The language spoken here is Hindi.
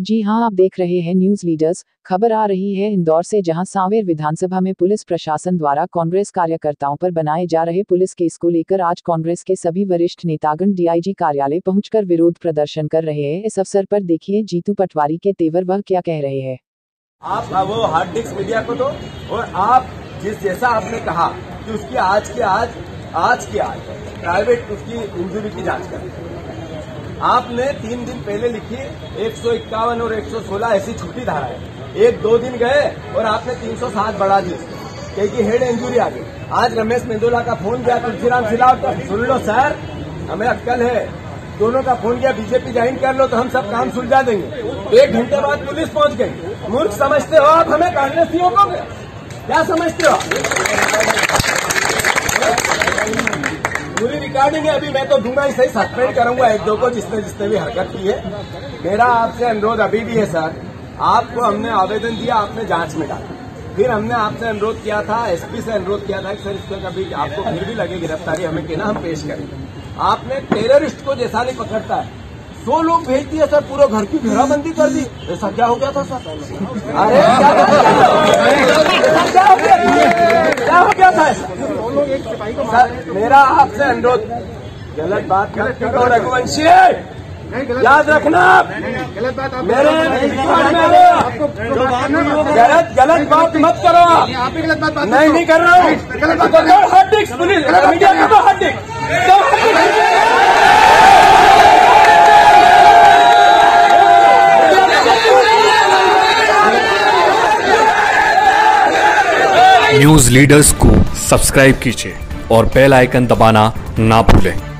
जी हां, आप देख रहे हैं न्यूज़ लीडर्स। खबर आ रही है इंदौर से, जहां सांवेर विधानसभा में पुलिस प्रशासन द्वारा कांग्रेस कार्यकर्ताओं पर बनाए जा रहे पुलिस केस को लेकर आज कांग्रेस के सभी वरिष्ठ नेतागण डीआईजी कार्यालय पहुंचकर विरोध प्रदर्शन कर रहे हैं। इस अवसर पर देखिए जीतू पटवारी के तेवर वह क्या कह रहे हैं। आप वो हार्ड डिस्क मीडिया को दो, और आप जैसा आपने कहा कि उसकी आज प्राइवेट उसकी इंजरी की जांच करें। आपने 3 दिन पहले लिखी 151 और 116 ऐसी छुट्टी धारा है। 1-2 दिन गए और आपने 307 बढ़ा दी, क्योंकि हेड इंजरी आ गई। आज रमेश मेंदोला का फोन गया, तुलसीराम सिलावट का, सुन लो सर, हमें अक्कल है, दोनों का फोन गया, बीजेपी ज्वाइन कर लो तो हम सब काम सुलझा देंगे। 1 घंटे बाद पुलिस पहुंच गई। मूर्ख समझते हो आप हमें, कांग्रेसियों को क्या समझते हो? पूरी रिकॉर्डिंग है, अभी मैं तो दूंगा ही सही, सस्पेंड करूंगा 1-2 को जिसने भी हरकत की है। मेरा आपसे अनुरोध अभी भी है सर, आपको हमने आवेदन दिया, आपने जांच में डाला, फिर हमने आपसे अनुरोध किया था, एसपी से अनुरोध किया था कि सर इसमें कभी आपको फिर भी लगे गिरफ्तारी हमें कहना, हम पेश करेंगे। आपने टेररिस्ट को जैसा नहीं पकड़ता है 100 लोग भेज दिए सर, पूरे घर की घेराबंदी कर दी। ऐसा क्या हो गया था सर? अरे क्या हो गया था ऐसा? सर मेरा आपसे अनुरोध, गलत बात करो रघुवंशी, याद रखना, गलत बात मेरे गलत बात मत करो। आप भी गलत बात नहीं कर रहा हूँ। हार्ड डिस्क पुलिस मीडिया का हार्ड डिस्क न्यूज़ लीडर्स को सब्सक्राइब कीजिए और बेल आइकन दबाना ना भूलें।